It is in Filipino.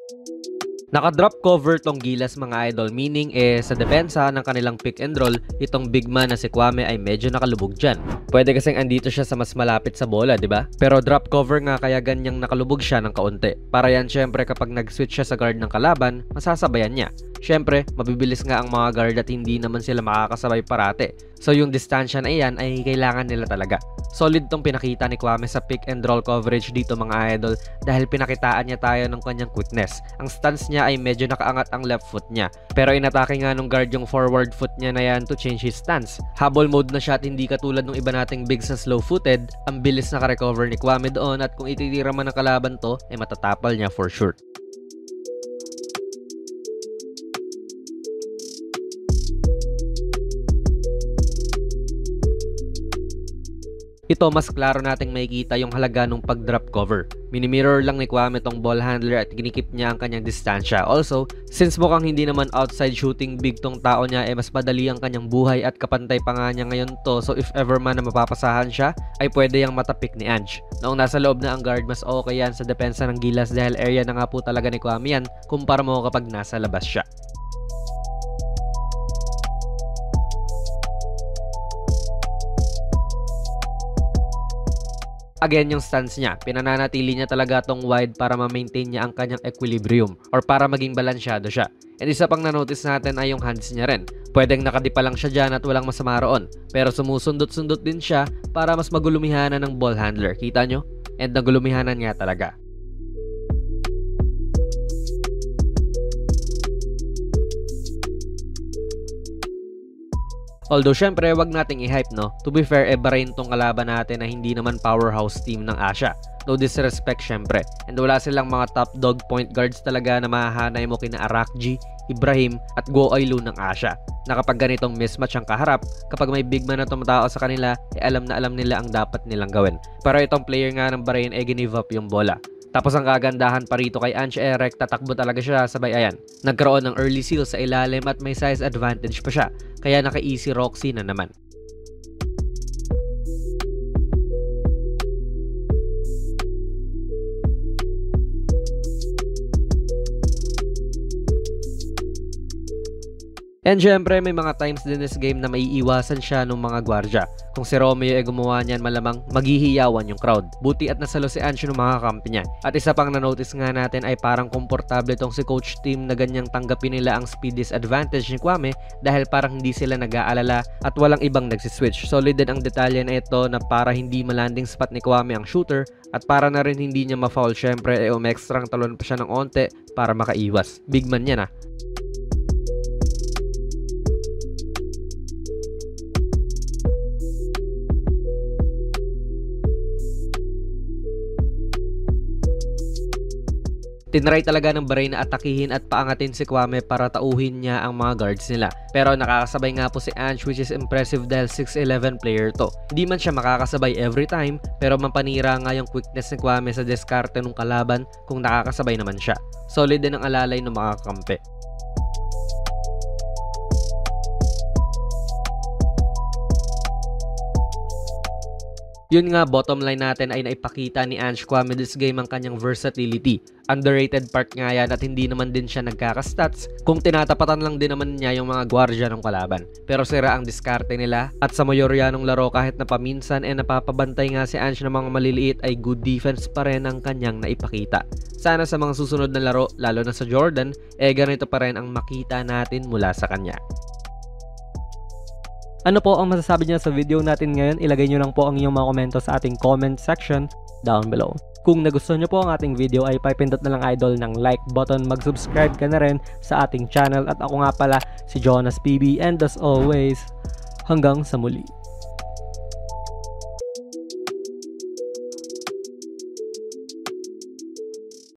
Naka-drop cover tong Gilas mga idol, meaning sa depensa ng kanilang pick and roll, itong big man na si Kwame ay medyo nakalubog dyan. Pwede kasing andito siya sa mas malapit sa bola, di ba? Pero drop cover nga kaya ganyang nakalubog siya ng kaunti. Para yan syempre kapag nag-switch siya sa guard ng kalaban, masasabayan niya. Syempre, mabibilis nga ang mga guard at hindi naman sila makakasabay parate. So yung distansya na iyan ay kailangan nila talaga. Solid tong pinakita ni Kwame sa pick and roll coverage dito mga idol dahil pinakitaan niya tayo ng kanyang quickness. Ang stance niya ay medyo nakaangat ang left foot niya. Pero inatake nga nung guard yung forward foot niya na yan to change his stance. Habol mode na siya at hindi katulad ng iba nating bigs na slow footed. Ang bilis naka-recover ni Kwame doon at kung ititira man ng kalaban to ay matatapal niya for sure. Ito mas klaro nating makikita yung halaga ng pag-drop cover. Mini-mirror lang ni Kwame tong ball handler at ginikip niya ang kanyang distansya. Also, since mukhang hindi naman outside shooting big tong tao niya, mas madali ang kanyang buhay at kapantay pa nga niya ngayon to. So if ever man na mapapasahan siya, ay pwede yang matapik ni Ange. Noong nasa loob na ang guard, mas okay yan sa depensa ng Gilas dahil area na nga po talaga ni Kwame yan kumpara mo kapag nasa labas siya. Again, yung stance niya, pinananatili niya talaga tong wide para ma-maintain niya ang kanyang equilibrium or para maging balansyado siya. And isa pang na-notice natin ay yung hands niya rin. Pwedeng nakadipa lang siya dyan at walang masama roon. Pero sumusundot-sundot din siya para mas magulumihanan ng ball handler. Kita nyo? And nagulumihanan nga talaga. Although syempre wag nating i-hype no. To be fair, Bahrain tong kalaban natin na hindi naman powerhouse team ng Asia. No disrespect syempre. And wala silang mga top dog point guards talaga na mahahanay mo kina Arakji, Ibrahim at Go Aylu ng Asia. Na kapag ganitong mismatch ang kaharap, kapag may big man na tumatao sa kanila, alam na alam nila ang dapat nilang gawin. Pero itong player nga ng Bahrain ay give up yung bola. Tapos ang kagandahan pa rito kay Ange Erek, tatakbo talaga siya sabay ayan. Nagkaroon ng early seal sa ilalim at may size advantage pa siya. Kaya naka-easy Roxy na naman. And syempre may mga times din this game na maiiwasan siya ng mga gwardya. Kung si Romeo ay gumawa niyan, malamang maghihiyawan yung crowd. Buti at nasalo si Ange ng mga kampi niya. At isa pang na-notice nga natin ay parang komportable tong si coach team na ganyang tanggapin nila ang speed disadvantage ni Kwame dahil parang hindi sila nag-aalala at walang ibang nagsiswitch. Solid din ang detalye na ito na para hindi malanding spot ni Kwame ang shooter at para na rin hindi niya ma-foul, syempre ay umextrang talon pa siya ng onte para makaiwas. Big man yan ah. Tinry talaga ng Bahrain na atakihin at paangatin si Kwame para tauhin niya ang mga guards nila. Pero nakakasabay nga po si Ange, which is impressive dahil 6'11 player to. Hindi man siya makakasabay every time, pero mapanira nga yung quickness ni Kwame sa diskarte ng kalaban kung nakakasabay naman siya. Solid din ang alalay ng mga kakampi. Yun nga, bottom line natin ay naipakita ni Ange Kwame this game ang kanyang versatility. Underrated part nga yan at hindi naman din siya nagkaka-stats kung tinatapatan lang din naman niya yung mga gwardya ng kalaban. Pero sira ang diskarte nila at sa mayorya ng laro kahit na paminsan napapabantay nga si Ange ng mga maliliit ay good defense pa rin ang kanyang naipakita. Sana sa mga susunod na laro, lalo na sa Jordan, ganito pa rin ang makita natin mula sa kanya. Ano po ang masasabi niyo sa video natin ngayon? Ilagay niyo lang po ang inyong mga komento sa ating comment section down below. Kung nagustuhan niyo po ang ating video ay pipindot na lang idol ng like button, mag-subscribe ka na rin sa ating channel at ako nga pala si Jonas PB and as always, hanggang sa muli.